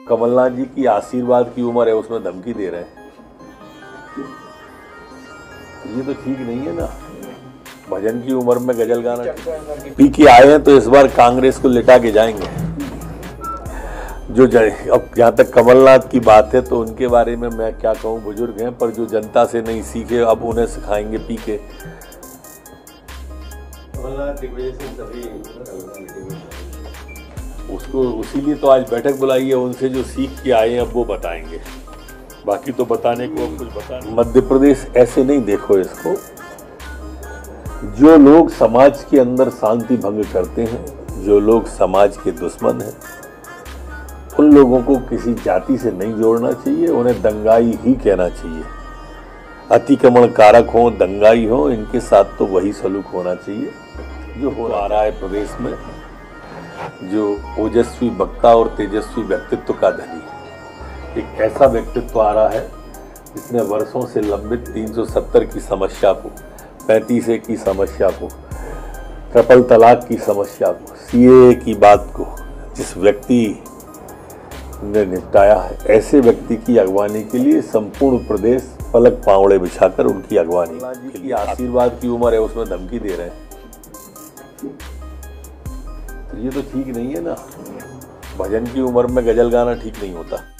कमलनाथ जी की आशीर्वाद की उम्र है, उसमें धमकी दे रहे हैं। ये तो ठीक नहीं है ना। भजन की उम्र में गजल गाना। पी के आए हैं तो इस बार कांग्रेस को लिटा के जाएंगे। अब जहाँ तक कमलनाथ की बात है तो उनके बारे में मैं क्या कहूँ, बुजुर्ग हैं, पर जो जनता से नहीं सीखे अब उन्हें सिखाएंगे पी के। कमलनाथ की वजह से सभी उसको इसीलिए तो आज बैठक बुलाई है। उनसे जो सीख के आए हैं अब वो बताएंगे, बाकी तो बताने को कुछ बता नहीं। मध्य प्रदेश ऐसे नहीं देखो इसको। जो लोग समाज के अंदर शांति भंग करते हैं, जो लोग समाज के दुश्मन हैं, उन लोगों को किसी जाति से नहीं जोड़ना चाहिए, उन्हें दंगाई ही कहना चाहिए। अतिक्रमण कारक हो, दंगाई हो, इनके साथ तो वही सलूक होना चाहिए जो हो रहा है प्रदेश में। जो ओजस्वी वक्ता और तेजस्वी व्यक्तित्व का धनी है, एक ऐसा व्यक्तित्व आ रहा है जिसने वर्षों से लंबित 370 की समस्या को, 35A की समस्या को, ट्रिपल तलाक की समस्या को, CAA की बात को जिस व्यक्ति ने निपटाया है, ऐसे व्यक्ति की अगवानी के लिए संपूर्ण प्रदेश पलक पावड़े बिछाकर उनकी अगवानी के लिए आशीर्वाद की उम्र है, उसमें धमकी दे रहे हैं। तो ये तो ठीक नहीं है ना। भजन की उम्र में गजल गाना ठीक नहीं होता।